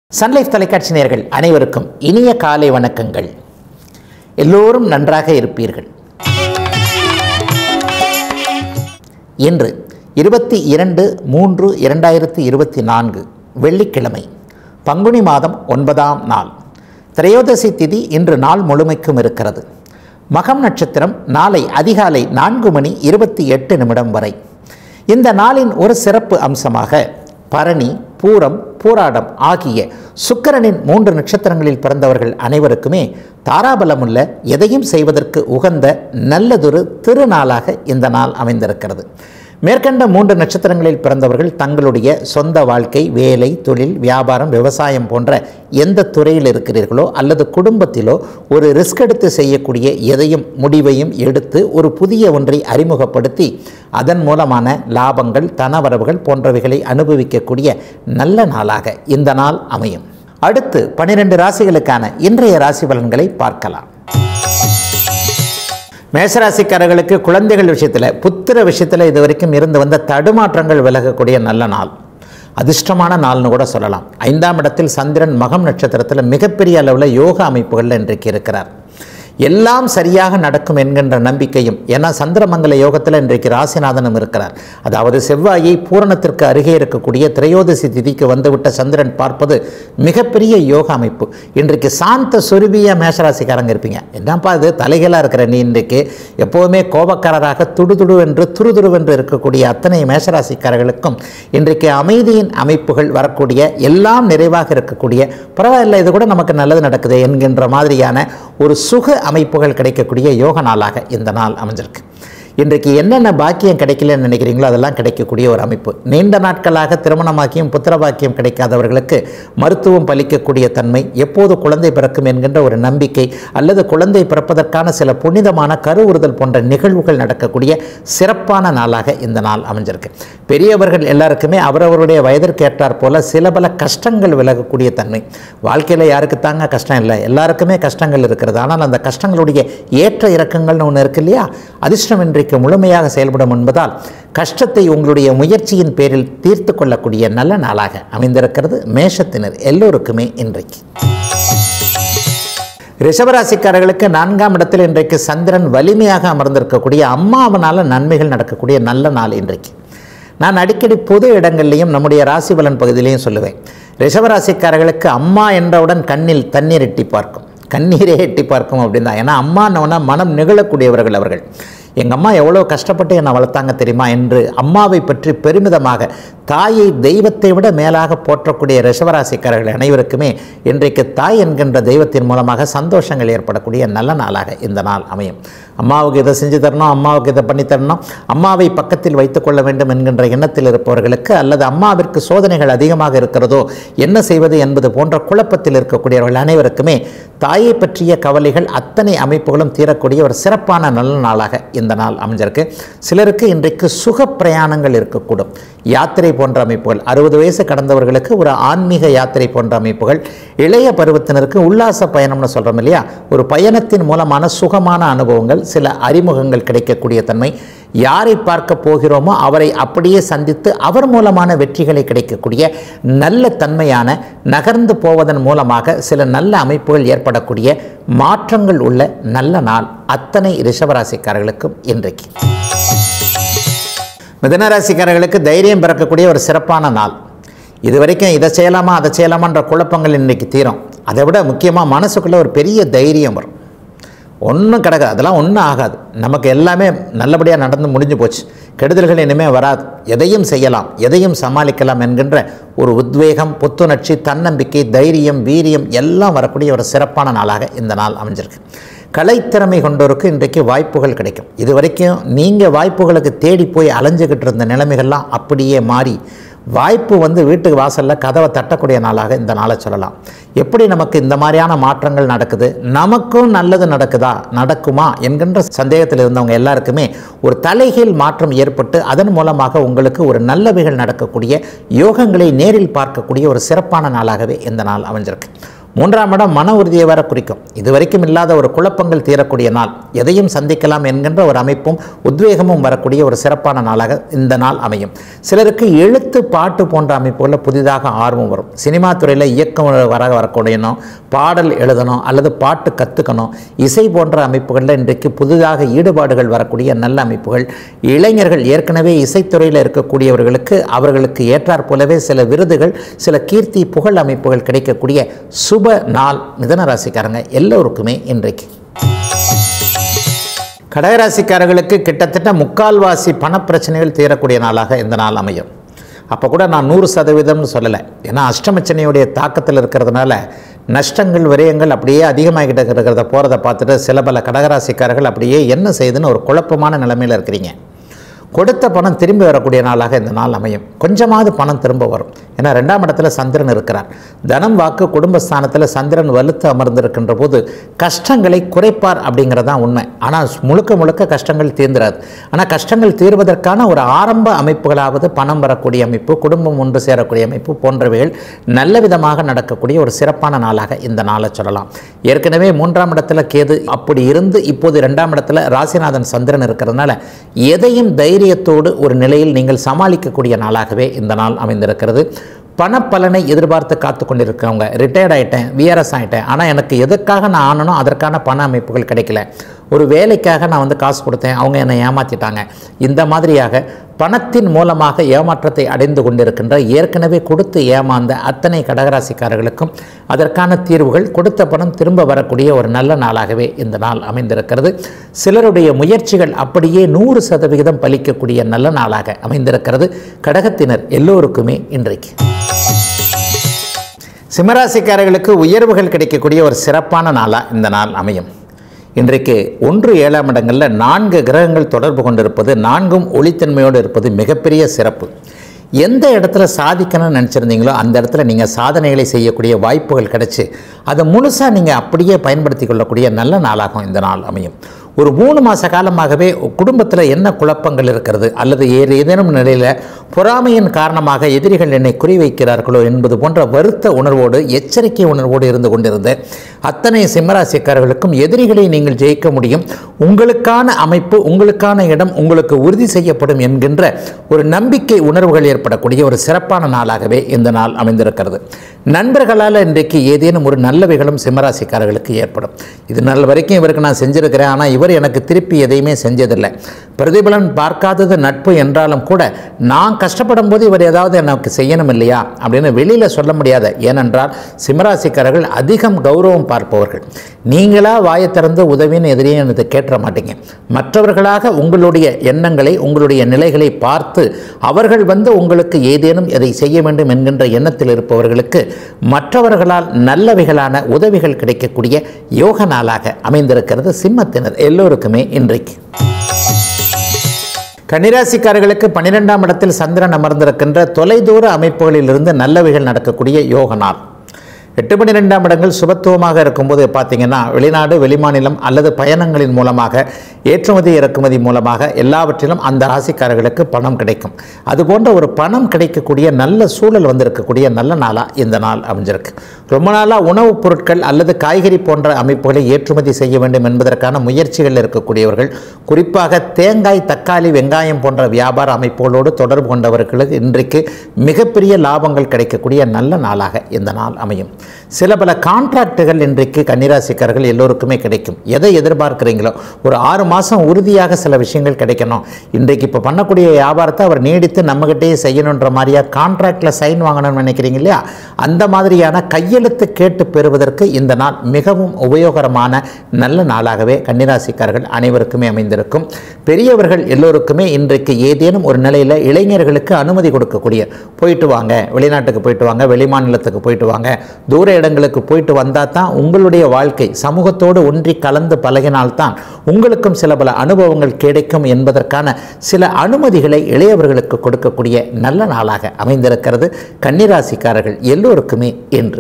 Sun Life தொலைக்காட்சி நேயர்கள் அனைவருக்கும் இனிய காலை வணக்கங்கள். எல்லோரும் நன்றாக இருப்பீர்கள். இன்று 22/3/2024 வெள்ளிக்கிழமை, பங்குனி மாதம் 9ஆம் நாள். திரையோதசி திதி இன்று நாள் முழுமைக்கும் இருக்கிறது. மகம் நட்சத்திரம் நாளை அதிகாலை 4:28 வரை. இந்த நாளின் ஒரு சிறப்பு அம்சமாக பரணி, பூரம், பூராடம் ஆகிய சுக்கிரனின் 3 நட்சத்திரங்களில் பிறந்தவர்கள் அனைவருக்குமே தாராபலமுள்ள எதையும் செய்வதற்கு உகந்த நல்லதொரு திருநாளாக இந்த நாள் அமைந்திருக்கிறது. மேற்கண்ட 3 நட்சத்திரங்களில் பிறந்தவர்கள் தங்களுடைய சொந்த வாழ்க்கை, வேலை, தொழில், வியாபாரம், விவசாயம் போன்ற எந்த துறையில் இருக்கிறீர்களோ அல்லது குடும்பத்திலோ ஒரு ரிஸ்க் எடுத்து செய்யக்கூடிய எதையும் முடிவையும் எடுத்து ஒரு புதிய ஒன்றை அறிமுகப்படுத்தி அதன் மூலமான லாபங்கள், தனவரவுகள் போன்றவைகளை அனுபவிக்கக்கூடிய நல்ல நாளாக இந்த நாள் அமையும். அடுத்து 12 ராசிகளுக்கான இன்றைய ராசி பலன்களை பார்க்கலாம். மேஷராசிக்காரர்களுக்கு குழந்தைகள் விஷயத்தில், புத்திர விஷயத்தில் இதுவரைக்கும் இருந்து வந்த தடுமாற்றங்கள் விலகக்கூடிய நல்ல நாள், அதிர்ஷ்டமான நாள்னு கூட சொல்லலாம். 5ஆம் இடத்தில் சந்திரன் மகம் நட்சத்திரத்தில் மிகப்பெரிய அளவில் யோக அமைப்புகளில் இன்றைக்கு இருக்கிறார். எல்லாம் சரியாக நடக்கும் என்கின்ற நம்பிக்கையும், ஏன்னா சந்திரமங்கல யோகத்தில் இன்றைக்கு ராசிநாதனும் இருக்கிறார். அதாவது செவ்வாயை பூரணத்திற்கு அருகே இருக்கக்கூடிய திரையோதசி திதிக்கு வந்துவிட்ட சந்திரன் பார்ப்பது மிகப்பெரிய யோக அமைப்பு. இன்றைக்கு சாந்த சொருபிய மேஷராசிக்காரங்க இருப்பீங்க. என்னப்பா இது தலைகளாக இருக்கிற நீ, இன்றைக்கு எப்போவுமே கோபக்காரராக துருதுருவென்று இருக்கக்கூடிய அத்தனை மேஷராசிக்காரர்களுக்கும் இன்றைக்கு அமைதியின் அமைப்புகள் வரக்கூடிய, எல்லாம் நிறைவாக இருக்கக்கூடிய, பரவாயில்லை இது கூட நமக்கு நல்லது நடக்குது என்கின்ற மாதிரியான ஒரு சுக அமைப்புகள் கிடைக்கக்கூடிய யோக நாளாக இந்த நாள் அமைஞ்சிருக்கு. இன்றைக்கு என்னென்ன பாக்கியம் கிடைக்கலன்னு நினைக்கிறீங்களோ அதெல்லாம் கிடைக்கக்கூடிய ஒரு அமைப்பு. நீண்ட நாட்களாக திருமணமாக்கியும் புத்திர பாக்கியம் கிடைக்காதவர்களுக்கு மருத்துவம் பலிக்கக்கூடிய தன்மை, எப்போது குழந்தை பிறக்கும் என்கின்ற ஒரு நம்பிக்கை அல்லது குழந்தை பிறப்பதற்கான சில புனிதமான கருவுறுதல் போன்ற நிகழ்வுகள் நடக்கக்கூடிய சிறப்பான நாளாக இந்த நாள் அமைஞ்சிருக்கு. பெரியவர்கள் எல்லாருக்குமே அவரவருடைய வயதிற்கு ஏற்றாற் போல சில பல கஷ்டங்கள் விலகக்கூடிய தன்மை. வாழ்க்கையில் யாருக்கு தாங்க கஷ்டம் இல்லை, எல்லாருக்குமே கஷ்டங்கள் இருக்கிறது. ஆனால் அந்த கஷ்டங்களுடைய ஏற்ற இறக்கங்கள்னு ஒன்று இருக்கு இல்லையா, அதிர்ஷ்டம் இன்றைக்கு முழுமையாக செயல்படும் என்பதால் கஷ்டத்தை உங்களுடைய முயற்சியின் பேரில் தீர்த்து கொள்ளக்கூடிய நல்ல நாளாக அமைந்திருக்கிறது மேஷத்தினர் எல்லோருக்குமே இன்றைக்கு. ரிஷபராசிக்காரர்களுக்கு 4ஆம் இடத்தில் இன்றைக்கு சந்திரன் வலிமையாக அமர்ந்திருக்கக்கூடிய, அம்மாவனால் நன்மைகள் நடக்கக்கூடிய நல்ல நாள் இன்றைக்கு. நான் அடிக்கடி பொது இடங்கள்லையும் நம்முடைய ராசி பலன் பகுதியிலையும் சொல்லுவேன், ரிஷபராசிக்காரர்களுக்கு அம்மா என்றவுடன் கண்ணில் தண்ணீர் எட்டி பார்க்கும், கண்ணீரே எட்டி பார்க்கும் அப்படின்னு தான். ஏன்னா அம்மானவனா மனம் நிகழக்கூடியவர்கள் அவர்கள். எங்கள் அம்மா எவ்வளோ கஷ்டப்பட்டு என்னை வளர்த்தாங்க தெரியுமா என்று அம்மாவை பற்றி பெருமிதமாக, தாயை தெய்வத்தை விட மேலாக போற்றக்கூடிய ரிஷபராசிக்காரர்கள் அனைவருக்குமே இன்றைக்கு தாய் என்கின்ற தெய்வத்தின் மூலமாக சந்தோஷங்கள் ஏற்படக்கூடிய நல்ல நாளாக இந்த நாள் அமையும். அம்மாவுக்கு இதை செஞ்சு தரணும், அம்மாவுக்கு இதை பண்ணி தரணும், அம்மாவை பக்கத்தில் வைத்துக்கொள்ள வேண்டும் என்கின்ற எண்ணத்தில் இருப்பவர்களுக்கு, அல்லது அம்மாவிற்கு சோதனைகள் அதிகமாக இருக்கிறதோ என்ன செய்வது என்பது போன்ற குழப்பத்தில் இருக்கக்கூடியவர்கள் அனைவருக்குமே தாயை பற்றிய கவலைகள் அத்தனை அமைப்புகளும் தீரக்கூடிய ஒரு சிறப்பான நல்ல நாளாக இந்த நாள் அமைஞ்சிருக்கு. சிலருக்கு இன்றைக்கு சுக பிரயாணங்கள் இருக்கக்கூடும், யாத்திரை போன்ற அமைப்புகள். 60 வயசு கடந்தவர்களுக்கு ஒரு ஆன்மீக யாத்திரை போன்ற அமைப்புகள், இளைய பருவத்தினருக்கு உல்லாச பயணம்னு சொல்கிறோம் இல்லையா, ஒரு பயணத்தின் மூலமான சுகமான அனுபவங்கள், சில அறிமுகங்கள் கிடைக்கக்கூடிய தன்மை, யாரை பார்க்க போகிறோமோ அவரை அப்படியே சந்தித்து அவர் மூலமான வெற்றிகளை கிடைக்கக்கூடிய நல்ல தன்மையான, நகர்ந்து போவதன் மூலமாக சில நல்ல அமைப்புகள் ஏற்படக்கூடிய மாற்றங்கள் உள்ள நல்ல நாள் அத்தனை ரிஷபராசிக்காரர்களுக்கும் இன்றைக்கு. மிதுனராசிக்காரர்களுக்கு தைரியம் பிறக்கக்கூடிய ஒரு சிறப்பான நாள். இதுவரைக்கும் இதை செய்யலாமா அதை செய்யலாமான்ற குழப்பங்கள் இன்றைக்கு தீரும். அதை விட முக்கியமாக மனசுக்குள்ளே ஒரு பெரிய தைரியம் வரும். ஒன்றும் கிடக்காது, அதெல்லாம் ஒன்றும் ஆகாது, நமக்கு எல்லாமே நல்லபடியாக நடந்து முடிஞ்சு போச்சு, கெடுதல்கள் இனிமேல் வராது, எதையும் செய்யலாம், எதையும் சமாளிக்கலாம் என்கின்ற ஒரு உத்வேகம், புத்துணர்ச்சி, தன்னம்பிக்கை, தைரியம், வீரியம் எல்லாம் வரக்கூடிய ஒரு சிறப்பான நாளாக இந்த நாள் அமைஞ்சிருக்கு. கலைத்திறமை கொண்டோருக்கு இன்றைக்கு வாய்ப்புகள் கிடைக்கும். இது வரைக்கும் நீங்கள் வாய்ப்புகளுக்கு தேடி போய் அலைஞ்சிக்கிட்டு இருந்த நிலைமைகள்லாம் அப்படியே மாறி வாய்ப்பு வீட்டுக்கு வாசலில் கதவை தட்டக்கூடிய நாளாக இந்த நாளை சொல்லலாம். எப்படி நமக்கு இந்த மாதிரியான மாற்றங்கள் நடக்குது, நமக்கும் நல்லது நடக்குமா என்கின்ற சந்தேகத்தில் இருந்தவங்க எல்லாருக்குமே ஒரு தலைகீழ் மாற்றம் ஏற்பட்டு அதன் மூலமாக உங்களுக்கு ஒரு நல்லவைகள் நடக்கக்கூடிய யோகங்களை நேரில் பார்க்கக்கூடிய ஒரு சிறப்பான நாளாகவே இந்த நாள் அமைஞ்சிருக்கு. 3ஆம் இடம் மன உறுதியை வர குறிக்கும். இதுவரைக்கும் இல்லாத ஒரு குழப்பங்கள் தீரக்கூடிய நாள், எதையும் சந்திக்கலாம் என்கின்ற ஒரு அமைப்பும் உத்வேகமும் வரக்கூடிய ஒரு சிறப்பான நாளாக இந்த நாள் அமையும். சிலருக்கு எழுத்து பாட்டு போன்ற அமைப்புகளில் புதிதாக ஆர்வம் வரும். சினிமா துறையில் இயக்கம் வரக்கூடியணும், பாடல் எழுதணும் அல்லது பாட்டு கற்றுக்கணும், இசை போன்ற அமைப்புகளில் இன்றைக்கு புதிதாக ஈடுபாடுகள் வரக்கூடிய நல்ல அமைப்புகள். இளைஞர்கள் ஏற்கனவே இசைத்துறையில் இருக்கக்கூடியவர்களுக்கு அவர்களுக்கு ஏற்றாற் போலவே சில விருதுகள், சில கீர்த்தி புகழ் அமைப்புகள் கிடைக்கக்கூடிய சுப நாள் மிதுன ராசிக்காரங்க எல்லோருக்குமே இன்றைக்கு. கடகராசிக்காரர்களுக்கு கிட்டத்தட்ட முக்கால்வாசி பணப்பிரச்சனைகள் தீரக்கூடிய நாளாக இந்த நாள் அமையும். அப்போ கூட நான் 100% சொல்லலை, ஏன்னா அஷ்டமச்சனையுடைய தாக்கத்தில் இருக்கிறதுனால நஷ்டங்கள் விரயங்கள் அப்படியே அதிகமாகிட்டு இருக்கிறத போகிறத பார்த்துட்டு சில பல கடகராசிக்காரர்கள் அப்படியே என்ன செய்யுதுன்னு ஒரு குழப்பமான நிலைமையில் இருக்கிறீங்க. கொடுத்த பணம் திரும்பி வரக்கூடிய நாளாக இந்த நாள் அமையும். கொஞ்சமாவது பணம் திரும்ப வரும். ஏன்னா 2ஆம் இடத்துல சந்திரன் இருக்கிறார். தனம் வாக்கு குடும்பஸ்தானத்தில் சந்திரன் வலுத்து அமர்ந்திருக்கின்ற போது கஷ்டங்களை குறைப்பார் அப்படிங்கிறதான் உண்மை. ஆனால் முழுக்க முழுக்க கஷ்டங்கள் தீர்ந்துடாது. ஆனால் கஷ்டங்கள் தீர்வதற்கான ஒரு ஆரம்ப அமைப்புகளாவது பணம் வரக்கூடிய அமைப்பு, குடும்பம் ஒன்று சேரக்கூடிய அமைப்பு போன்றவைகள் நல்ல விதமாக நடக்கக்கூடிய ஒரு சிறப்பான நாளாக இந்த நாளை சொல்லலாம். ஏற்கனவே 3ஆம் இடத்துல கேது அப்படி இருந்து இப்போது 2ஆம் இடத்துல ராசிநாதன் சந்திரன் இருக்கிறதுனால எதையும் தைரியத்தோடு ஒரு நிலையில் நீங்கள் சமாளிக்கக்கூடிய நாளாகவே இந்த நாள் அமைந்திருக்கிறது. பணப்பலனை எதிர்பார்த்து காத்து கொண்டிருக்கிறவங்க, ரிட்டையர்ட் ஆகிட்டேன், விஆர்எஸ் ஆகிட்டேன், ஆனால் எனக்கு எதுக்காக நான் ஆனனோ அதற்கான பண அமைப்புகள் கிடைக்கல, ஒரு வேலைக்காக நான் காசு கொடுத்தேன், அவங்க என்னை ஏமாற்றிட்டாங்க, இந்த மாதிரியாக பணத்தின் மூலமாக ஏமாற்றத்தை அடைந்து கொண்டிருக்கின்ற ஏற்கனவே கொடுத்து ஏமாந்த அத்தனை கடகராசிக்காரர்களுக்கும் அதற்கான தீர்வுகள், கொடுத்த பணம் திரும்ப வரக்கூடிய ஒரு நல்ல நாளாகவே இந்த நாள் அமைந்திருக்கிறது. சிலருடைய முயற்சிகள் அப்படியே 100% பலிக்கக்கூடிய நல்ல நாளாக அமைந்திருக்கிறது கடகத்தினர் எல்லோருக்குமே இன்றைக்கு. சிம்மராசிக்காரர்களுக்கு உயர்வுகள் கிடைக்கக்கூடிய ஒரு சிறப்பான நாளாக இந்த நாள் அமையும். இன்றைக்கு 1, 7ஆம் இடங்களில் 4 கிரகங்கள் தொடர்பு கொண்டிருப்பது, 4ம் ஒளித்தன்மையோடு இருப்பது மிகப்பெரிய சிறப்பு. எந்த இடத்துல சாதிக்கணும்னு நினச்சிருந்தீங்களோ அந்த இடத்துல நீங்கள் சாதனைகளை செய்யக்கூடிய வாய்ப்புகள் கிடைச்சி அதை முழுசாக நீங்கள் அப்படியே பயன்படுத்தி கொள்ளக்கூடிய நல்ல நாளாகும் இந்த நாள் அமையும். ஒரு 3 மாத காலமாகவே குடும்பத்தில் என்ன குழப்பங்கள் இருக்கிறது அல்லது ஏதேனும் நிலையில் பொறாமையின் காரணமாக எதிரிகள் என்னை குறிவைக்கிறார்களோ என்பது போன்ற வருத்த உணர்வோடு, எச்சரிக்கை உணர்வோடு இருந்து கொண்டிருந்த அத்தனை சிம்மராசிக்காரர்களுக்கும் எதிரிகளை நீங்கள் ஜெயிக்க முடியும், உங்களுக்கான அமைப்பு, உங்களுக்கான இடம் உங்களுக்கு உறுதி செய்யப்படும் என்கின்ற ஒரு நம்பிக்கை உணர்வுகள் ஏற்படக்கூடிய ஒரு சிறப்பான நாளாகவே இந்த நாள் அமைந்திருக்கிறது. நண்பர்களால் இன்றைக்கு ஏதேனும் ஒரு நல்லவைகளும் சிம்மராசிக்காரர்களுக்கு ஏற்படும். இது நாள் வரைக்கும் இவருக்கு நான் செஞ்சுருக்கிறேன், ஆனால் இவர் எனக்கு திருப்பி எதையுமே செஞ்சதில்லை, பிரதிபலன் பார்க்காதது நட்பு என்றாலும் கூட நான் கஷ்டப்படும் போது இவர் ஏதாவது எனக்கு செய்யணும் இல்லையா அப்படின்னு வெளியில் சொல்ல முடியாத. ஏனென்றால் சிம்மராசிக்காரர்கள் அதிகம் கௌரவம் பார்ப்பவர்கள். நீங்களாக வாயை திறந்து உதவின்னு எதிரியே எனக்கு கேட்ட மாட்டீங்க. மற்றவர்களாக உங்களுடைய எண்ணங்களை, உங்களுடைய நிலைகளை பார்த்து அவர்கள் உங்களுக்கு ஏதேனும் எதை செய்ய வேண்டும் என்கின்ற எண்ணத்தில் இருப்பவர்களுக்கு மற்றவர்களால் நல்லவைகளான உதவிகள் கிடைக்கக்கூடிய யோக நாளாக அமைந்திருக்கிறது சிம்மத்தினர் எல்லோருக்குமே இன்றைக்கு. கன்னிராசிக்காரர்களுக்கு 12ஆம் இடத்தில் சந்திரன் அமர்ந்திருக்கின்ற தொலைதூர அமைப்புகளிலிருந்து நல்லவைகள் நடக்கக்கூடிய யோக நாள். 8, 12ஆம் இடங்கள் சுபத்துவமாக இருக்கும்போது பார்த்தீங்கன்னா வெளிநாடு, வெளிமாநிலம் அல்லது பயணங்களின் மூலமாக, ஏற்றுமதி இறக்குமதி மூலமாக எல்லாவற்றிலும் அந்த ராசிக்காரர்களுக்கு பணம் கிடைக்கும். அதுபோன்ற ஒரு பணம் கிடைக்கக்கூடிய நல்ல சூழல் வந்திருக்கக்கூடிய நல்ல நாளாக இந்த நாள் அமைஞ்சிருக்கு. ரொம்ப நாளாக உணவுப் பொருட்கள் அல்லது காய்கறி போன்ற அமைப்புகளை ஏற்றுமதி செய்ய வேண்டும் என்பதற்கான முயற்சிகள் இருக்கக்கூடியவர்கள், குறிப்பாக தேங்காய், தக்காளி, வெங்காயம் போன்ற வியாபார அமைப்புகளோடு தொடர்பு கொண்டவர்களுக்கு இன்றைக்கு மிகப்பெரிய லாபங்கள் கிடைக்கக்கூடிய நல்ல நாளாக இந்த நாள் அமையும். சில பல கான்ட்ராக்டுகள் இன்றைக்கு கன்னிராசிக்காரர்கள் எல்லோருக்குமே கிடைக்கும். எதை எதிர்பார்க்குறீங்களோ ஒரு 6 மாதம் உறுதியாக சில விஷயங்கள் கிடைக்கணும். இன்றைக்கு இப்போ பண்ணக்கூடிய வியாபாரத்தை அவர் நீடித்து நம்மகிட்டே செய்யணுன்ற மாதிரியா கான்ட்ராக்டில் சைன் வாங்கணும்னு நினைக்கிறீங்க இல்லையா, அந்த மாதிரியான கையெழுத்து கேட்டு பெறுவதற்கு இந்த நாள் மிகவும் உபயோகரமான நல்ல நாளாகவே கன்னிராசிக்காரர்கள் அனைவருக்குமே அமைந்திருக்கும். பெரியவர்கள் எல்லோருக்குமே இன்றைக்கு ஏதேனும் ஒரு நிலையில் இளைஞர்களுக்கு அனுமதி கொடுக்கக்கூடிய, போயிட்டு வாங்க, வெளிநாட்டுக்கு போயிட்டு வாங்க, வெளிமாநிலத்துக்கு போயிட்டு வாங்க, தூர இடங்களுக்கு போயிட்டு வந்தால் தான் உங்களுடைய வாழ்க்கை சமூகத்தோடு ஒன்றி கலந்து பழகினால்தான் உங்களுக்கும் சில பல அனுபவங்கள் கிடைக்கும் என்பதற்கான சில அனுமதிகளை இளையவர்களுக்கு கொடுக்கக்கூடிய நல்ல நாளாக அமைந்திருக்கிறது கன்னிராசிக்காரர்கள் எல்லோருக்குமே என்று.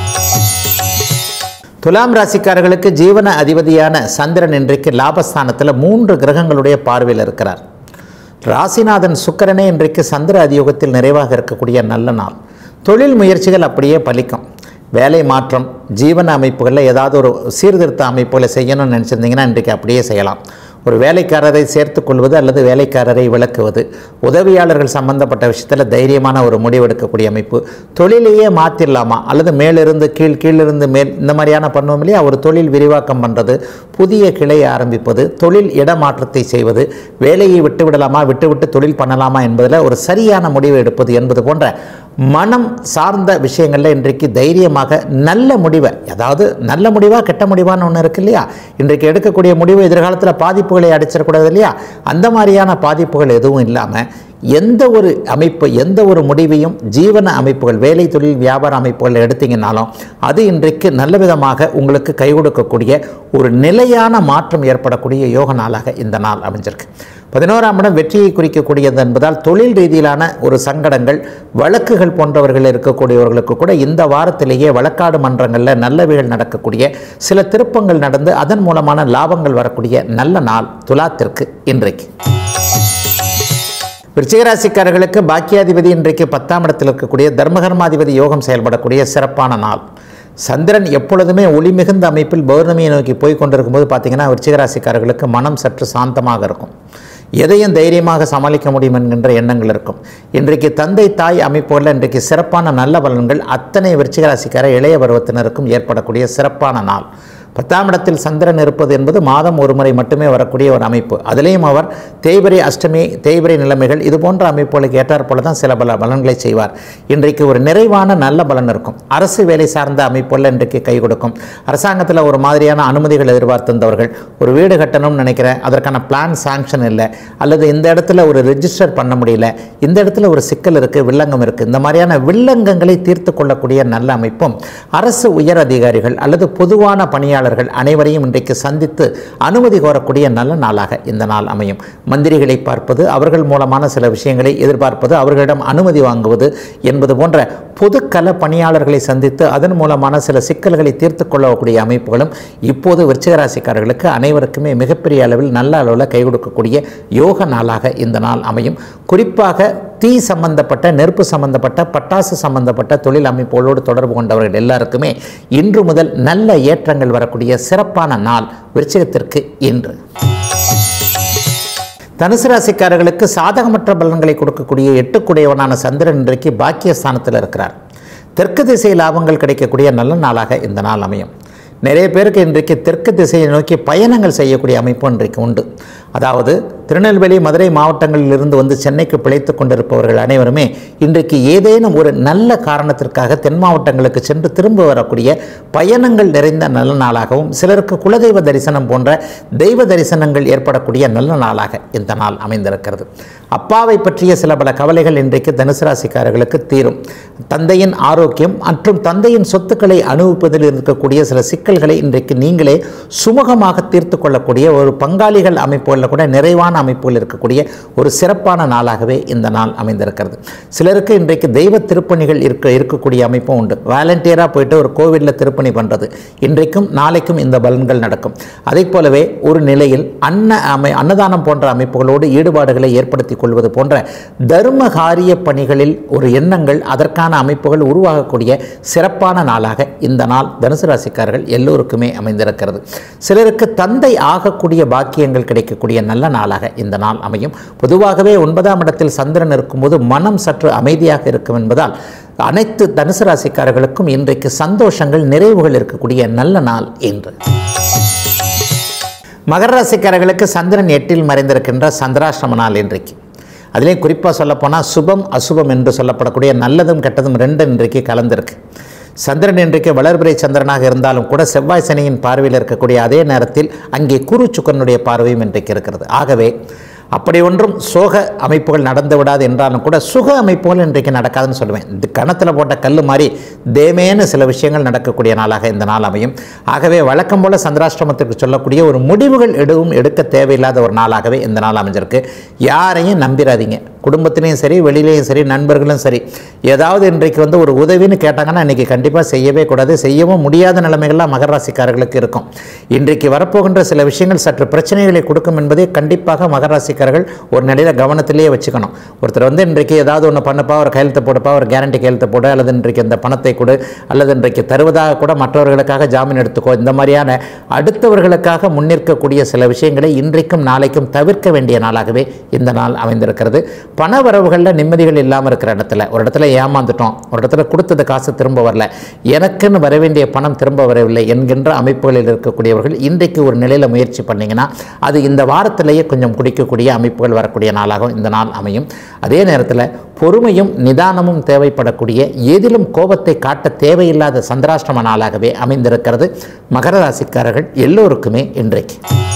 துலாம் ராசிக்காரர்களுக்கு ஜீவன அதிபதியான சந்திரன் இன்றைக்கு லாபஸ்தானத்தில் 3 கிரகங்களுடைய பார்வையில் இருக்கிறார். ராசிநாதன் சுக்கிரனே இன்றைக்கு சந்திர அதியோகத்தில் நிறைவாக இருக்கக்கூடிய நல்ல நாள். தொழில் முயற்சிகள் அப்படியே பலிக்கும். வேலை மாற்றம், ஜீவன அமைப்புகளில் ஏதாவது ஒரு சீர்திருத்த அமைப்புகளை செய்யணும்னு நினச்சிருந்தீங்கன்னா இன்றைக்கு அப்படியே செய்யலாம். ஒரு வேலைக்காரரை சேர்த்து கொள்வது அல்லது வேலைக்காரரை விளக்குவது, உதவியாளர்கள் சம்பந்தப்பட்ட விஷயத்தில் தைரியமான ஒரு முடிவெடுக்கக்கூடிய அமைப்பு, தொழிலையே மாற்றிடலாமா அல்லது மேலிருந்து கீழ், கீழிருந்து மேல், இந்த மாதிரியான பண்ணுவோம் இல்லையா, ஒரு தொழில் விரிவாக்கம் பண்ணுறது, புதிய கிளையை ஆரம்பிப்பது, தொழில் இடமாற்றத்தை செய்வது, வேலையை விட்டுவிடலாமா விட்டுவிட்டு தொழில் பண்ணலாமா என்பதில் ஒரு சரியான முடிவு எடுப்பது என்பது போன்ற மனம் சார்ந்த விஷயங்களில் இன்றைக்கு தைரியமாக நல்ல முடிவை, அதாவது நல்ல முடிவாக கெட்ட முடிவான்னு ஒன்று இருக்கு இல்லையா, இன்றைக்கு எடுக்கக்கூடிய முடிவு எதிர்காலத்தில் பாதிப்புகளை அடைச்சிடக்கூடாது இல்லையா, அந்த மாதிரியான பாதிப்புகள் எதுவும் இல்லாமல் எந்த ஒரு அமைப்பு, எந்த ஒரு முடிவையும் ஜீவன அமைப்புகள், வேலை தொழில் வியாபார அமைப்புகள் எடுத்தீங்கன்னாலும் அது இன்றைக்கு நல்ல விதமாக உங்களுக்கு கை கொடுக்கக்கூடிய ஒரு நிலையான மாற்றம் ஏற்படக்கூடிய யோக நாளாக இந்த நாள் அமைஞ்சிருக்கு. 11ஆம் இடம் வெற்றியை குறிக்கக்கூடியது என்பதால் தொழில் ரீதியிலான ஒரு சங்கடங்கள், வழக்குகள் போன்றவர்கள் இருக்கக்கூடியவர்களுக்கு கூட இந்த வாரத்திலேயே வழக்காடு மன்றங்களில் நல்லவைகள் நடக்கக்கூடிய சில திருப்பங்கள் நடந்து அதன் மூலமான லாபங்கள் வரக்கூடிய நல்ல நாள் துலாத்திற்கு இன்றைக்கு. விருச்சிகராசிக்காரர்களுக்கு பாக்கியாதிபதி இன்றைக்கு 10ஆம் இடத்தில் இருக்கக்கூடிய தர்மகர்மாதிபதி யோகம் செயல்படக்கூடிய சிறப்பான நாள். சந்திரன் எப்பொழுதுமே ஒளி மிகுந்த அமைப்பில் பௌர்ணமியை நோக்கி போய் கொண்டிருக்கும்போது பார்த்தீங்கன்னா விருச்சிகராசிக்காரர்களுக்கு மனம் சற்று சாந்தமாக இருக்கும். எதையும் தைரியமாக சமாளிக்க முடியும் என்கின்ற எண்ணங்கள் இருக்கும். இன்றைக்கு தந்தை தாய் அமைப்புகளில் இன்றைக்கு சிறப்பான நல்ல பலன்கள் அத்தனை விருச்சிகராசிக்கார இளைய பருவத்தினருக்கும் ஏற்படக்கூடிய சிறப்பான நாள். 10ஆம் இடத்தில் சந்திரன் இருப்பது என்பது மாதம் ஒரு முறை மட்டுமே வரக்கூடிய ஒரு அமைப்பு. அதிலேயும் அவர் தேய்பிரை அஷ்டமி, தேய்பிரை நிலைமைகள் இது போன்ற அமைப்புகளுக்கு ஏற்றாற் போல தான் சில பல பலன்களை செய்வார். இன்றைக்கு ஒரு நிறைவான நல்ல பலன் இருக்கும். அரசு வேலை சார்ந்த அமைப்புகளில் இன்றைக்கு கை கொடுக்கும். அரசாங்கத்தில் ஒரு மாதிரியான அனுமதிகள் எதிர்பார்த்திருந்தவர்கள், ஒரு வீடு கட்டணும்னு நினைக்கிறேன், அதற்கான பிளான் சாங்ஷன் இல்லை, அல்லது இந்த இடத்துல ஒரு ரெஜிஸ்டர் பண்ண முடியல, இந்த இடத்துல ஒரு சிக்கல் இருக்குது, வில்லங்கம் இருக்குது, இந்த மாதிரியான வில்லங்கங்களை தீர்த்து கொள்ளக்கூடிய நல்ல அமைப்பும் அரசு உயர் அதிகாரிகள் அல்லது பொதுவான பணியாளர்கள் அனைவரையும் இன்றைக்கு சந்தித்து அனுமதி கோரக்கூடிய நல்ல நாளாக இந்த நாள் அமையும். மந்திரிகளை பார்ப்பது, அவர்கள் மூலமான சில விஷயங்களை எதிர்பார்ப்பது, அவர்களிடம் அனுமதி வாங்குவது என்பது போன்ற பொதுக்கள பணியாளர்களை சந்தித்து அதன் மூலமான சில சிக்கல்களை தீர்த்து கொள்ளக்கூடிய அமைப்புகளும் இப்போது விருச்சிகராசிக்காரர்களுக்கு அனைவருக்குமே மிகப்பெரிய அளவில் நல்ல அளவில் கை கொடுக்கக்கூடிய யோக நாளாக இந்த நாள் அமையும். குறிப்பாக தீ சம்பந்தப்பட்ட, நெருப்பு சம்பந்தப்பட்ட, பட்டாசு சம்பந்தப்பட்ட தொழில் அமைப்புகளோடு தொடர்பு கொண்டவர்கள் எல்லாருக்குமே இன்று முதல் நல்ல ஏற்றங்கள் வரக்கூடிய சிறப்பான நாள் விருச்சிகத்திற்கு இன்று. தனுசு ராசிக்காரர்களுக்கு சாதகமற்ற பலன்களை கொடுக்கக்கூடிய 8க்குடையவனான சந்திரன் இன்றைக்கு பாக்கியஸ்தானத்தில் இருக்கிறார். தெற்கு திசை லாபங்கள் கிடைக்கக்கூடிய நல்ல நாளாக இந்த நாள் அமையும். நிறைய பேருக்கு இன்றைக்கு தெற்கு திசையை நோக்கி பயணங்கள் செய்யக்கூடிய அமைப்பு இன்றைக்கு உண்டு. அதாவது திருநெல்வேலி, மதுரை மாவட்டங்களில் இருந்து வந்து சென்னைக்கு பிழைத்து கொண்டிருப்பவர்கள் அனைவருமே இன்றைக்கு ஏதேனும் ஒரு நல்ல காரணத்திற்காக தென் மாவட்டங்களுக்கு சென்று திரும்ப வரக்கூடிய பயணங்கள் நிறைந்த நல்ல நாளாகவும், சிலருக்கு குலதெய்வ தரிசனம் போன்ற தெய்வ தரிசனங்கள் ஏற்படக்கூடிய நல்ல நாளாக இந்த நாள் அமைந்திருக்கிறது. அப்பாவை பற்றிய சில பல கவலைகள் இன்றைக்கு தனுசு ராசிக்காரர்களுக்கு தீரும். தந்தையின் ஆரோக்கியம் மற்றும் தந்தையின் சொத்துக்களை அனுபவிப்பதில் இருக்கக்கூடிய சில சிக்கல்களை இன்றைக்கு நீங்களே சுமூகமாக தீர்த்து கொள்ளக்கூடிய ஒரு பங்காளிகள் அமைப்புகளில் கூட நிறைவான அமைப்புகள் இருக்கக்கூடிய ஒரு சிறப்பான நாளாகவே இந்த நாள் அமைந்திருக்கிறது. சிலருக்கு இன்றைக்கு தெய்வ திருப்பணிகள் இருக்கக்கூடிய அமைப்பும் உண்டு. வாலண்டியராக போயிட்டு ஒரு கோவிலில் திருப்பணி பண்ணுறது இன்றைக்கும் நாளைக்கும் இந்த பலன்கள் நடக்கும். அதே போலவே ஒரு நிலையில் அன்னதானம் போன்ற அமைப்புகளோடு ஈடுபாடுகளை ஏற்படுத்தி கொள்வது போன்ற தர்மகாரிய பணிகளில் ஒரு எண்ணங்கள், அதற்கான அமைப்புகள் உருவாகக்கூடிய சிறப்பான நாளாக இந்த நாள் தனுசு ராசிக்காரர்கள் எல்லோருக்குமே அமைந்திருக்கிறது. சிலருக்கு தந்தை ஆகக்கூடிய பாக்கியங்கள் கிடைக்கக்கூடிய நல்ல நாளாக இந்த நாள் அமையும். பொதுவாகவே 9ஆம் இடத்தில் சந்திரன் இருக்கும்போது மனம் சற்று அமைதியாக இருக்கும் என்பதால் அனைத்து தனுசு ராசிக்காரர்களுக்கும் இன்றைக்கு சந்தோஷங்கள், நிறைவுகள் இருக்கக்கூடிய நல்ல நாள் என்று. மகர ராசிக்காரர்களுக்கு சந்திரன் 8இல் மறைந்திருக்கின்ற சந்திராஷ்டம நாள் இன்றைக்கு. அதிலேயும் குறிப்பாக சொல்லப்போனால் சுபம் அசுபம் என்று சொல்லப்படக்கூடிய நல்லதும் கெட்டதும் ரெண்டு இன்றைக்கு கலந்திருக்கு. சந்திரன் இன்றைக்கு வளர்பிறை சந்திரனாக இருந்தாலும் கூட செவ்வாய் சனியின் பார்வையில் இருக்கக்கூடிய அதே நேரத்தில் அங்கே குரு சுக்கரனுடைய பார்வையும் இன்றைக்கு இருக்கிறது. ஆகவே அப்படி ஒன்றும் சோக அமைப்புகள் நடந்து விடாது என்றாலும் கூட சுக அமைப்புகள் இன்றைக்கு நடக்காதுன்னு சொல்லுவேன். இந்த கணத்தில் போட்ட கல் மாதிரி தேமேன்னு சில விஷயங்கள் நடக்கக்கூடிய நாளாக இந்த நாள் அமையும். ஆகவே வழக்கம் போல சந்திராஷ்டமத்திற்கு சொல்லக்கூடிய ஒரு முடிவுகள் எடுக்க தேவையில்லாத ஒரு நாளாகவே இந்த நாள் அமைஞ்சிருக்கு. யாரையும் நம்பிடாதீங்க. குடும்பத்திலையும் சரி, வெளியிலையும் சரி, நண்பர்களும் சரி, ஏதாவது இன்றைக்கு வந்து ஒரு உதவின்னு கேட்டாங்கன்னா இன்றைக்கி கண்டிப்பாக செய்யவே கூடாது, செய்யவும் முடியாத நிலைமைகள்லாம் மகர ராசிக்காரர்களுக்கு இருக்கும். இன்றைக்கு வரப்போகின்ற சில விஷயங்கள் சற்று பிரச்சனைகளை கொடுக்கும் என்பதை கண்டிப்பாக மகர ராசிக்காரர்கள் ஒரு நிலையில் கவனத்திலேயே வச்சுக்கணும். ஒருத்தர் வந்து இன்றைக்கு ஏதாவது ஒன்று பண்ணப்பா, ஒரு கையெழுத்து போடுப்பா, ஒரு கேரண்டி கையெழுத்து போடு, அல்லது இன்றைக்கு இந்த பணத்தை கொடு, அல்லது இன்றைக்கு தருவதாக கூட மற்றவர்களுக்காக ஜாமீன் எடுத்துக்கோ, இந்த மாதிரியான அடுத்தவர்களுக்காக முன்னிற்கக்கூடிய சில விஷயங்களை இன்றைக்கும் நாளைக்கும் தவிர்க்க வேண்டிய நாளாகவே இந்த நாள் அமைந்திருக்கிறது. பண வரவுகளில் நிம்மதிகள் இல்லாமல் இருக்கிற இடத்துல, ஒரு இடத்துல ஏமாந்துட்டோம், ஒரு இடத்துல கொடுத்தது காசு திரும்ப வரல, எனக்குன்னு வர வேண்டிய பணம் திரும்ப வரவில்லை என்கின்ற அமைப்புகளில் இருக்கக்கூடியவர்கள் இன்றைக்கு ஒரு நிலையில் முயற்சி பண்ணிங்கன்னா அது இந்த வாரத்திலேயே கொஞ்சம் குடிக்கக்கூடிய அமைப்புகள் வரக்கூடிய நாளாகவும் இந்த நாள் அமையும். அதே நேரத்தில் பொறுமையும் நிதானமும் தேவைப்படக்கூடிய, ஏதிலும் கோபத்தை காட்ட தேவையில்லாத சந்திராஷ்டம நாளாகவே அமைந்திருக்கிறது மகர ராசிக்காரர்கள் எல்லோருக்குமே இன்றைக்கு.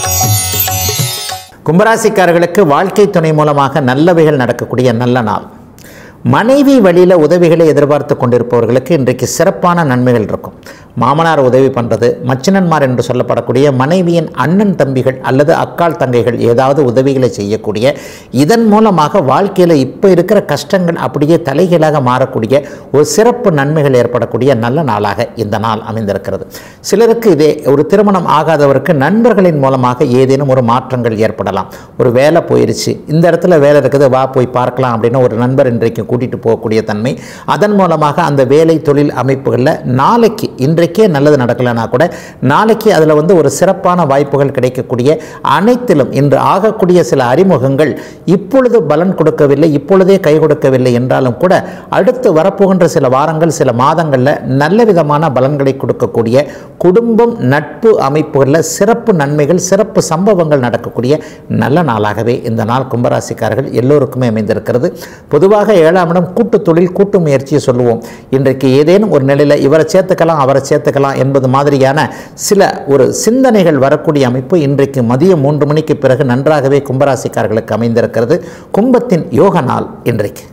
கும்பராசிக்காரர்களுக்கு வாழ்க்கை துணை மூலமாக நல்லவைகள் நடக்கக்கூடிய நல்ல நாள். மனைவி வழியில் உதவிகளை எதிர்பார்த்து கொண்டிருப்பவர்களுக்கு இன்றைக்கு சிறப்பான நன்மைகள் இருக்கும். மாமனார் உதவி பண்ணுறது, மச்சினன்மார் என்று சொல்லப்படக்கூடிய மனைவியின் அண்ணன் தம்பிகள் அல்லது அக்கால் தங்கைகள் ஏதாவது உதவிகளை செய்யக்கூடிய, இதன் மூலமாக வாழ்க்கையில் இப்போ இருக்கிற கஷ்டங்கள் அப்படியே தலைகீழாக மாறக்கூடிய ஒரு சிறப்பு நன்மைகள் ஏற்படக்கூடிய நல்ல நாளாக இந்த நாள் அமைந்திருக்கிறது. சிலருக்கு இதே ஒரு திருமணம் ஆகாதவருக்கு நண்பர்களின் மூலமாக ஏதேனும் ஒரு மாற்றங்கள் ஏற்படலாம். ஒரு வேலை போயிடுச்சு, இந்த இடத்துல வேலை இருக்குது, வா போய் பார்க்கலாம் அப்படின்னு ஒரு நண்பர் இன்றைக்கு கூட்டிகிட்டு போகக்கூடிய தன்மை, அதன் மூலமாக அந்த வேலை தொழில் அமைப்புகளில் நாளைக்கு இன்றைக்கே நல்லது நடக்கலைன்னா கூட நாளைக்கு அதில் வந்து ஒரு சிறப்பான வாய்ப்புகள் கிடைக்கக்கூடிய அனைத்திலும் இன்று ஆகக்கூடிய சில அறிமுகங்கள் இப்பொழுது பலன் கொடுக்கவில்லை, இப்பொழுதே கை கொடுக்கவில்லை என்றாலும் கூட அடுத்து வரப்போகின்ற சில வாரங்கள் சில மாதங்களில் நல்ல விதமான பலன்களை கொடுக்கக்கூடிய குடும்பம் நட்பு அமைப்புகளில் சிறப்பு நன்மைகள் சிறப்பு சம்பவங்கள் நடக்கக்கூடிய நல்ல நாளாகவே இந்த நாள் கும்பராசிக்காரர்கள் எல்லோருக்குமே அமைந்திருக்கிறது. பொதுவாக 7ஆம் இடம் கூட்டு தொழில் கூட்டு முயற்சியை சொல்லுவோம். இன்றைக்கு ஏதேனும் ஒரு நிலையில் இவரை சேர்த்துக்கலாம் அவரை சேர்த்துக்கலாம் என்பது மாதிரியான சில ஒரு சிந்தனைகள் வரக்கூடிய அமைப்பு இன்றைக்கு மதியம் 3 மணிக்கு பிறகு நன்றாகவே கும்பராசிக்காரர்களுக்கு அமைந்திருக்கிறது. கும்பத்தின் யோக நாள் இன்றைக்கு.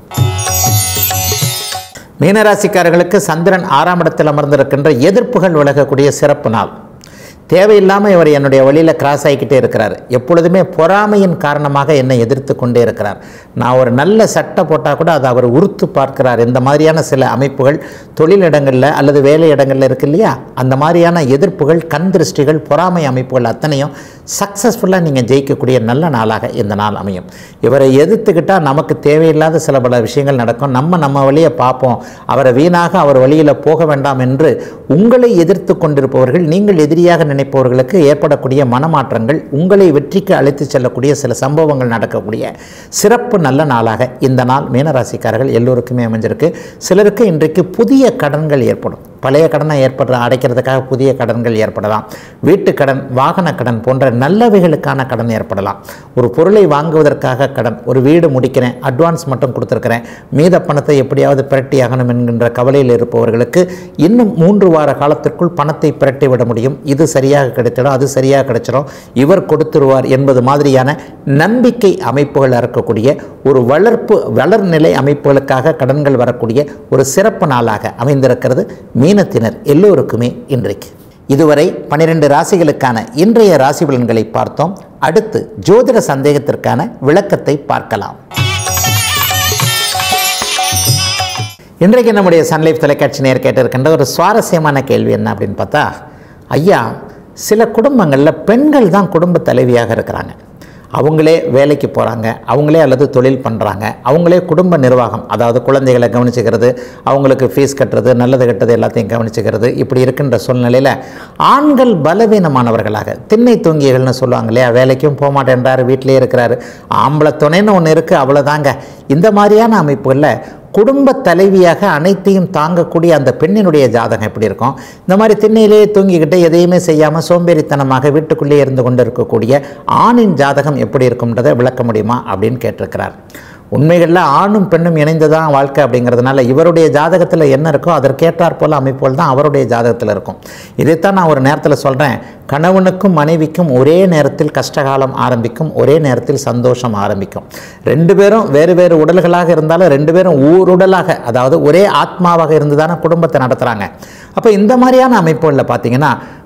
மீனராசிக்காரர்களுக்கு சந்திரன் 6ஆம் இடத்தில் அமர்ந்திருக்கின்ற எதிர்ப்புகள் விலகக்கூடிய சிறப்பு நாள். தேவையில்லாமல் இவர் என்னுடைய வழியில் கிராஸ் ஆகிக்கிட்டே இருக்கிறார், எப்பொழுதுமே பொறாமையின் காரணமாக என்னை எதிர்த்து கொண்டே இருக்கிறார், நான் ஒரு நல்ல சட்டை போட்டால் கூட அதை அவர் உறுத்து பார்க்கிறார், இந்த மாதிரியான சில அமைப்புகள் தொழிலிடங்களில் அல்லது வேலை இடங்களில் இருக்கு இல்லையா, அந்த மாதிரியான எதிர்ப்புகள் கண் திருஷ்டிகள் பொறாமை அமைப்புகள் அத்தனையும் சக்ஸஸ்ஃபுல்லாக நீங்கள் ஜெயிக்கக்கூடிய நல்ல நாளாக இந்த நாள் அமையும். இவரை எதிர்த்துக்கிட்டால் நமக்கு தேவையில்லாத சில பல விஷயங்கள் நடக்கும், நம்ம வழியை பார்ப்போம், அவரை வீணாக அவர் வழியில் போக வேண்டாம் என்று உங்களை எதிர்த்து கொண்டிருப்பவர்கள், நீங்கள் எதிரியாக நினைப்பவர்களுக்கு ஏற்படக்கூடிய மனமாற்றங்கள், உங்களை வெற்றிக்கு அழைத்து செல்லக்கூடிய சில சம்பவங்கள் நடக்கக்கூடிய சிறப்பு நல்ல நாளாக இந்த நாள் மீனராசிக்காரர்கள் எல்லோருக்குமே அமைஞ்சிருக்கு. சிலருக்கு இன்றைக்கு புதிய கடன்கள் ஏற்படும், பழைய கடனை அடைக்கிறதுக்காக புதிய கடன்கள் ஏற்படலாம், வீட்டு கடன், வாகன கடன் போன்ற நல்லவைகளுக்கான கடன் ஏற்படலாம். ஒரு பொருளை வாங்குவதற்காக கடன், ஒரு வீடு முடிக்கிறேன், அட்வான்ஸ் மட்டும் கொடுத்துருக்கிறேன், மீத பணத்தை எப்படியாவது பிரட்டி ஆகணும் என்கின்ற கவலையில் இருப்பவர்களுக்கு இன்னும் 3 வார காலத்திற்குள் பணத்தை பிரட்டி விட முடியும், இது சரியாக கிடைத்திடும், அது சரியாக கிடைச்சிடும், இவர் கொடுத்துருவார் என்பது மாதிரியான நம்பிக்கை அமைப்புகள் இருக்கக்கூடிய ஒரு வளர்நிலை அமைப்புகளுக்காக கடன்கள் வரக்கூடிய ஒரு சிறப்பு நாளாக அமைந்திருக்கிறது மீனத்தினர் எல்லோருக்குமே இன்றைக்கு. இதுவரை 12 ராசிகளுக்கான இன்றைய ராசி பலன்களை பார்த்தோம். அடுத்து ஜோதிட சந்தேகத்திற்கான விளக்கத்தை பார்க்கலாம். இன்றைக்கு நம்முடைய சன்லைஃப் தொலைக்காட்சி நேர் கேட்டிருக்கின்ற ஒரு சுவாரஸ்யமான கேள்வி என்ன அப்படின்னு பார்த்தா, ஐயா, சில குடும்பங்களில் பெண்கள் தான் குடும்ப தலைவியாக இருக்கிறாங்க, அவங்களே வேலைக்கு போகிறாங்க, அவங்களே அல்லது தொழில் பண்ணுறாங்க, அவங்களே குடும்ப நிர்வாகம், அதாவது குழந்தைகளை கவனிச்சுக்கிறது, அவங்களுக்கு ஃபீஸ் கட்டுறது, நல்லது கெட்டது எல்லாத்தையும் கவனிச்சுக்கிறது, இப்படி இருக்கின்ற சூழ்நிலையில் ஆண்கள் பலவீனமானவர்களாக திண்ணை தூங்கியர்கள்னு சொல்லுவாங்க இல்லையா, வேலைக்கும் போக மாட்டேன்றாரு, வீட்டிலே இருக்கிறாரு, ஆம்பளை துணைன்னு ஒன்று இருக்குது, அவ்வளோதாங்க. இந்த மாதிரியான அமைப்புகளில் குடும்ப தலைவியாக அனைத்தையும் தாங்கக்கூடிய அந்த பெண்ணினுடைய ஜாதகம் எப்படி இருக்கும்? இந்த மாதிரி திண்ணையிலேயே தூங்கிக்கிட்டு எதையுமே செய்யாமல் சோம்பேறித்தனமாக வீட்டுக்குள்ளேயே இருந்து கொண்டு இருக்கக்கூடிய ஆணின் ஜாதகம் எப்படி இருக்கும்ன்றதை விளக்க முடியுமா அப்படின்னு கேட்டிருக்கிறார். உண்மைகளில் ஆணும் பெண்ணும் இணைந்துதான் வாழ்க்கை அப்படிங்கிறதுனால இவருடைய ஜாதகத்தில் என்ன இருக்கோ அதற்கேற்றாற் போல் அமைப்புகள் தான் அவருடைய ஜாதகத்தில் இருக்கும். இதைத்தான் நான் ஒரு நேரத்தில் சொல்கிறேன், கணவனுக்கும் மனைவிக்கும் ஒரே நேரத்தில் கஷ்டகாலம் ஆரம்பிக்கும், ஒரே நேரத்தில் சந்தோஷம் ஆரம்பிக்கும். 2 பேரும் வேறு வேறு உடல்களாக இருந்தாலும் 2 பேரும் ஊருடலாக, அதாவது ஒரே ஆத்மாவாக இருந்து தானே குடும்பத்தை நடத்துகிறாங்க. அப்போ இந்த மாதிரியான அமைப்புகளில் பார்த்தீங்கன்னா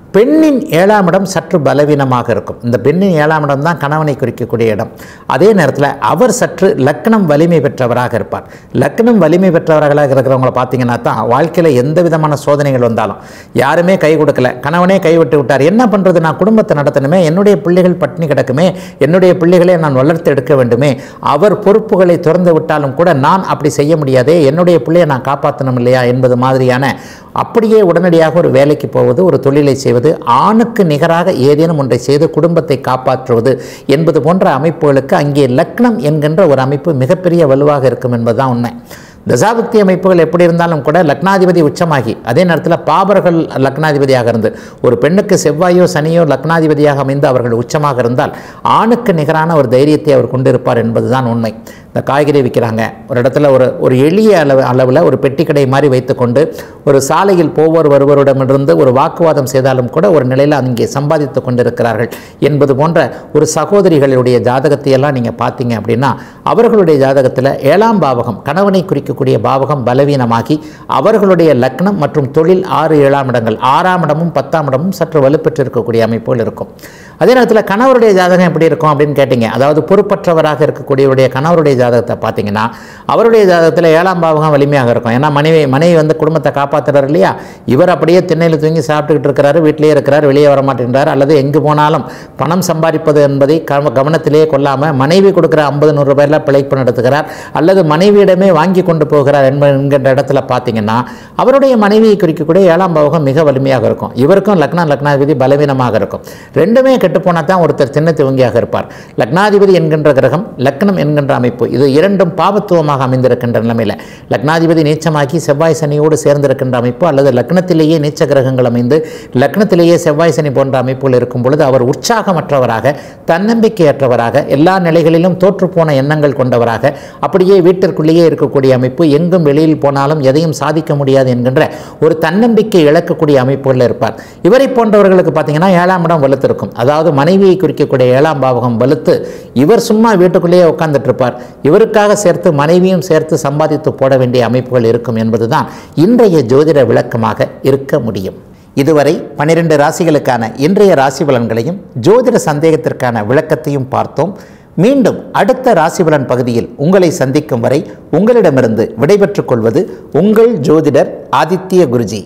பெண்ணின் 7ஆம் இடம் சற்று பலவீனமாக இருக்கும். இந்த பெண்ணின் 7ஆம் இடம் தான் கணவனை குறிக்கக்கூடிய இடம். அதே நேரத்தில் அவர் சற்று லக்னம் வலிமை பெற்றவராக இருப்பார். லக்னம் வலிமை பெற்றவர்களாக இருக்கிறவங்கள பார்த்தீங்கன்னா தான் வாழ்க்கையில் எந்த விதமான சோதனைகள் வந்தாலும் யாருமே கை கொடுக்கல, கணவனே கைவிட்டு விட்டார், என்ன பண்ணுறது, நான் குடும்பத்தை நடத்தணுமே, என்னுடைய பிள்ளைகள் பட்டினி கிடக்குமே, என்னுடைய பிள்ளைகளை நான் வளர்த்து எடுக்க வேண்டுமே, அவர் பொறுப்புகளை திறந்து விட்டாலும் கூட நான் அப்படி செய்ய முடியாதே, என்னுடைய பிள்ளையை நான் காப்பாற்றணும் இல்லையா என்பது மாதிரியான அப்படியே உடனடியாக ஒரு வேலைக்கு போவது, ஒரு தொழிலை செய்வது, ஆணுக்கு நிகராக ஏதேனும் ஒன்றை செய்து குடும்பத்தை காப்பாற்றுவது என்பது போன்ற அமைப்புகளுக்கு அங்கே லக்னம் என்கின்ற ஒரு அமைப்பு மிகப்பெரிய வலுவாக இருக்கும் என்பதுதான் உண்மை. தசாபக்தி அமைப்புகள் எப்படி இருந்தாலும் கூட லக்னாதிபதி உச்சமாகி அதே நேரத்தில் பாபர்கள் லக்னாதிபதியாக இருந்து ஒரு பெண்ணுக்கு செவ்வாயோ சனியோ லக்னாதிபதியாக அமைந்து அவர்கள் உச்சமாக இருந்தால் ஆணுக்கு நிகரான ஒரு தைரியத்தை அவர் கொண்டிருப்பார் என்பதுதான் உண்மை. இந்த காய்கறி விற்கிறாங்க, ஒரு இடத்துல ஒரு எளிய அளவில் ஒரு பெட்டி கடை மாதிரி வைத்துக்கொண்டு ஒரு சாலையில் போவோர் வருவரிடமிருந்து ஒரு வாக்குவாதம் செய்தாலும் கூட ஒரு நிலையில் அங்கே சம்பாதித்து கொண்டிருக்கிறார்கள் என்பது போன்ற ஒரு சகோதரிகளுடைய ஜாதகத்தை எல்லாம் நீங்கள் பார்த்தீங்க அப்படின்னா அவர்களுடைய ஜாதகத்தில் 7ஆம் பாவகம் கணவனை குறிக்கக்கூடிய பாவகம் பலவீனமாகி அவர்களுடைய லக்னம் மற்றும் தொழில் 6, 7ஆம் இடங்கள் 6ஆம் இடமும் 10ஆம் இடமும் சற்று வலுப்பெற்று இருக்கக்கூடிய அமைப்புகள் இருக்கும். அதே நேரத்தில் கணவருடைய ஜாதகம் எப்படி இருக்கும் அப்படின்னு கேட்டிங்க. அதாவது பொறுப்பற்றவராக இருக்கக்கூடியவருடைய கணவருடைய ஜாதகத்தை பார்த்தீங்கன்னா அவருடைய ஜாதகத்தில் 7ஆம் பாவகம் வலிமையாக இருக்கும். ஏன்னா மனைவி வந்து குடும்பத்தை காப்பாற்றுறாரு இல்லையா, இவர் அப்படியே திண்ணையில் தூங்கி சாப்பிட்டுக்கிட்டு இருக்கிறாரு, வீட்டிலேயே இருக்கிறார், வெளியே வர மாட்டேங்கிறார், அல்லது எங்கு போனாலும் பணம் சம்பாதிப்பது என்பதை கவனத்திலேயே கொள்ளாமல் மனைவி கொடுக்குற 50-100 ரூபாயில் பிழைப்பு நடத்துகிறார், அல்லது மனைவியிடமே வாங்கி கொண்டு போகிறார் என்கின்ற இடத்துல பார்த்தீங்கன்னா அவருடைய மனைவியை குறிக்கக்கூடிய 7ஆம் பாவகம் மிக வலிமையாக இருக்கும். இவருக்கும் லக்னாதிபதி பலவீனமாக இருக்கும். ரெண்டுமே கெட்டு போனால் தான் ஒருத்தர் சின்ன துவங்கியாக இருப்பார். லக்னாதிபதி என்கின்ற கிரகம், லக்னம் என்கின்ற அமைப்பு, இது இரண்டும் பாவத்துவமாக அமைந்திருக்கின்ற நிலைமையில் லக்னாதிபதி நீச்சமாக்கி செவ்வாய் சனியோடு சேர்ந்திருக்கின்ற அமைப்பு, அல்லது லக்னத்திலேயே நீச்ச கிரகங்கள் அமைந்து லக்னத்திலேயே செவ்வாய் சனி போன்ற அமைப்புகள் இருக்கும் பொழுது அவர் உற்சாகமற்றவராக, தன்னம்பிக்கையற்றவராக, எல்லா நிலைகளிலும் தோற்றுப்போன எண்ணங்கள் கொண்டவராக, அப்படியே வீட்டிற்குள்ளேயே இருக்கக்கூடிய அமைப்பு, எங்கும் வெளியில் போனாலும் எதையும் சாதிக்க முடியாது என்கின்ற ஒரு தன்னம்பிக்கை இழக்கக்கூடிய அமைப்புகளில் இருப்பார். இவரை போன்றவர்களுக்கு பார்த்தீங்கன்னா 7ஆம் இடம் வலுத்திருக்கும். அதாவது மனைவியை குறிக்கக்கூடிய 7ஆம் பாவகம் வலுத்து இவர் சும்மா வீட்டுக்குள்ளேயே உட்கார்ந்துட்டு இருப்பார். இவருக்காக சேர்த்து மனைவியும் சேர்த்து சம்பாதித்து போட வேண்டிய அமைப்புகள் இருக்கும் என்பதுதான் இன்றைய ஜோதிட விளக்கமாக இருக்க முடியும். இதுவரை 12 ராசிகளுக்கான இன்றைய ராசி பலன்களையும் ஜோதிட சந்தேகத்திற்கான விளக்கத்தையும் பார்த்தோம். மீண்டும் அடுத்த ராசிபலன் பகுதியில் உங்களை சந்திக்கும் வரை உங்களிடமிருந்து விடைபெற்றுக் கொள்வது உங்கள் ஜோதிடர் ஆதித்ய குருஜி.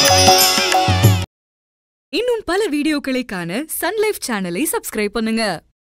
இன்னும் பல வீடியோக்களை காண சன் லைஃப் சேனலை சப்ஸ்கிரைப் பண்ணுங்க.